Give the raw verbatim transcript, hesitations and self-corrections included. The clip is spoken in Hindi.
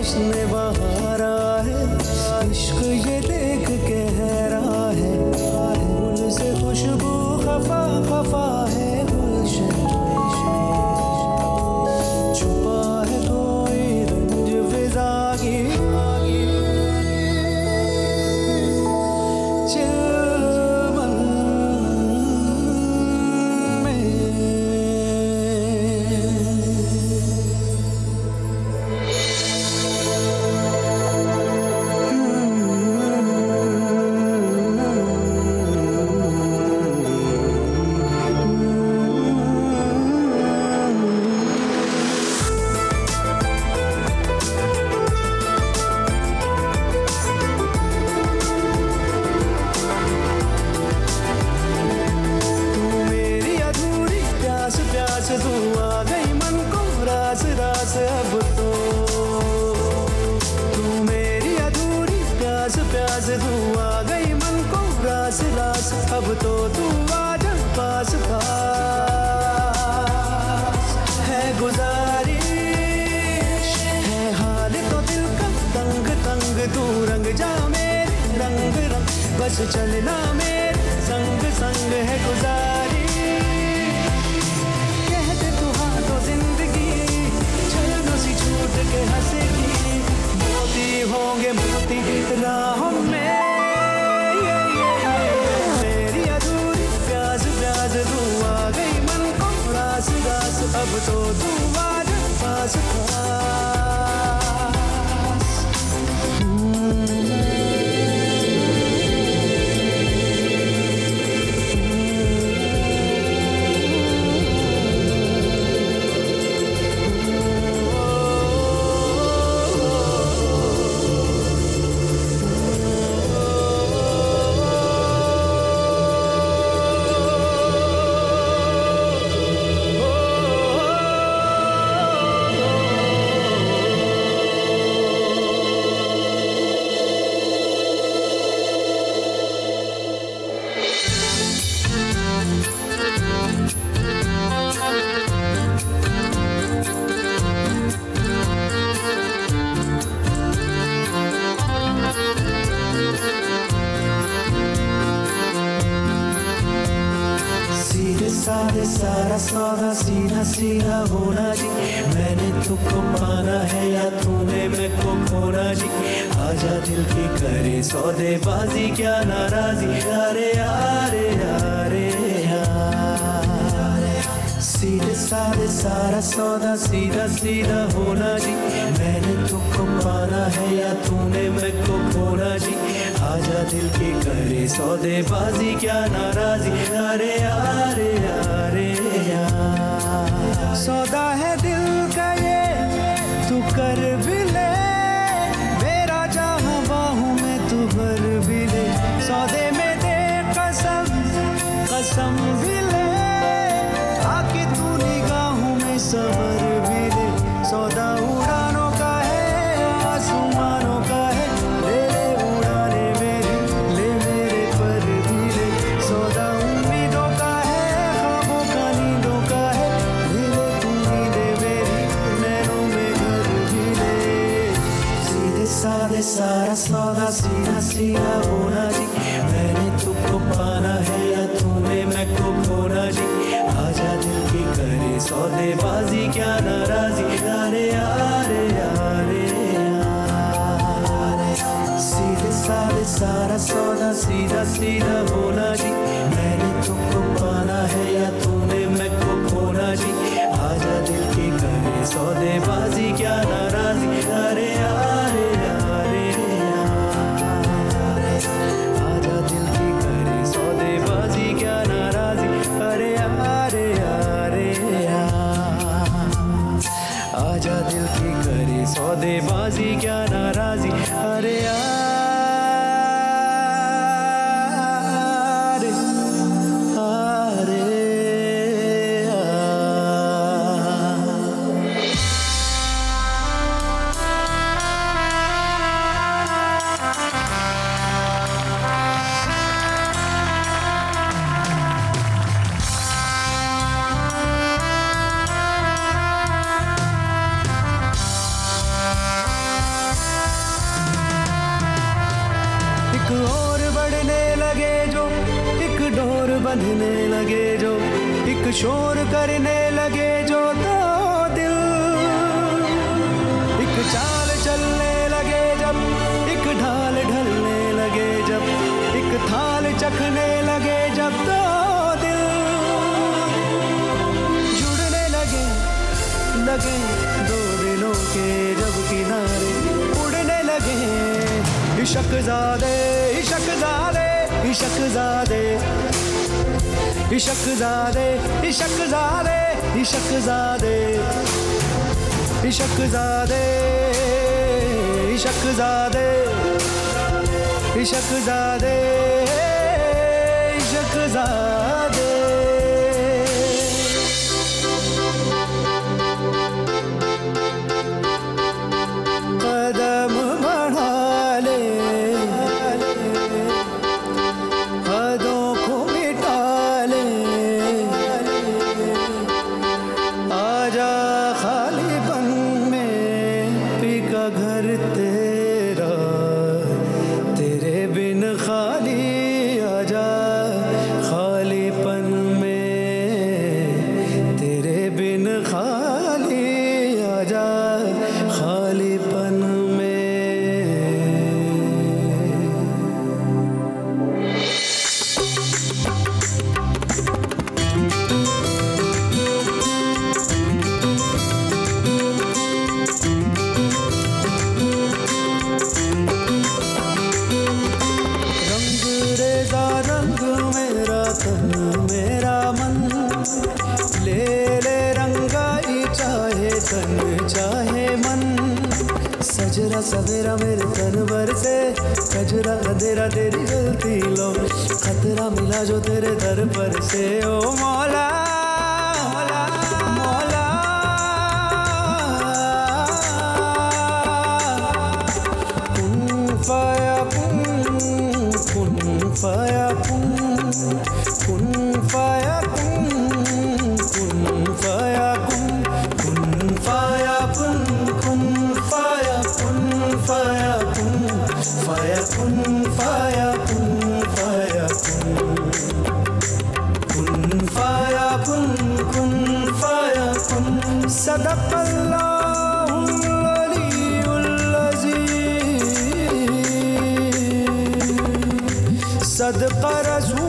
उसने बहारा है, इश्क ये देख गहरा है, फूल से खुशबू खफा खफा है गुलशन में, छुपा है कोई रंज फिजा की तू आ गई मन को रास रास अब तो, तू मेरी अधूरी प्यास प्यास, तू आ गई मन को रास रास अब तो, तू आजा पास पास है गुजारिश है हाल तो दिल का तंग तंग, तू रंग जा मेरे रंग रंग, बस चलना मेरे संग संग है गुजारिश, छूट के हंसेगी मोती होंगे मोती राहों में, ये ये मेरी अधूरी प्यास प्यास, तू आ गई मन को रास रास अब तो, तू आजा पास पास। सारे सारा सौदा सीधा सीधा होना जी, मैंने तुमको पाना है या तूने मेरे को खोना जी, आजा दिल की करे सौदेबाजी क्या नाराजी, अरे यारे यारे यार, सीधे सारे सारा सौदा सीधा सीधा होना जी, मैंने तुमको पाना है या तूने मेरे को खोना जी, आजा दिल की करे सौदेबाजी क्या नाराजी, अरे यारे यारे यार, सौदा है दिल का ये तू कर भी ले, मेरा जहां बाहूं में तू भर भी ले, सौदे में दे कसम कसम भी ले, आके तू निगाहों में सबर भी ले, सौदा उड़ानों का है आसमानों का है, ले ले उड़ाने मेरी ले मेरे पर भी ले, सौदा उम्मीदों का है ख्वाबों का नींदों का है, ले ले तू नींदे मेरी नैनों में घर भी ले, सीधे साधे सारा सौदा सीधा सीधा होना जी, मैंने तुमको पाना है या तूने मैं को खोना जी, आजा दिल की करे सौदेबाजी क्या नाराजी, अरे यारे यारे यार, सीधे साधे सारा सौदा सीधा सीधा होना जी, मैंने तुमको पाना है या तूने मैं को खोना जी, आजा दिल की करे सौदेबाजी क्या नाराजी, अरे यारे यारे यार, आजा दिल की करे सौदेबाजी क्या नाराजी, अरे यारे यारे यार, आजा दिल की करे सौदेबाजी क्या नाराजी, अरे यार बांधने लगे जो, एक शोर करने लगे जो दो दिल, एक चाल चलने लगे जब, एक ढाल ढलने लगे जब, एक थाल चखने लगे जब दो दिल जुड़ने लगे लगे दो दिलों के जब किनारे उड़ने लगे। इश्क ज़ादे इश्क ज़ादे इश्क ज़ादे इश्क ज़ादे इश्क ज़ादे इश्क ज़ादे इश्क ज़ादे इश्क ज़ादे इश्क ज़ादे इश्क ज़ादे। कदम बढ़ा ले हदों को मिटा ले, आजा खालीपन में पीका घर तेरा, तेरे बिन खाली आजा खालीपन में, तेरे बिन खाली आजा खालीपन में। मेरा मन ले ले रंगाई चाहे तन चाहे मन, सजरा सवेरा मेरे तन भर से, कजरा अंधेरा तेरी गलती लो, खतरा मिला जो तेरे दर पर से। ओ मौला मौला मौला कुन फाया कुन कुन फाया कुन कुन फाया कुन कुन फाया कुन कुन फाया कुन कुन फाया कुन फाया कुन फाया कुन फाया कुन फाया कुन कुन फाया कुन कुन फाया कुन। सदक़ल्लाहुल अलीयुल अज़ीज़, सदक़ा रसूल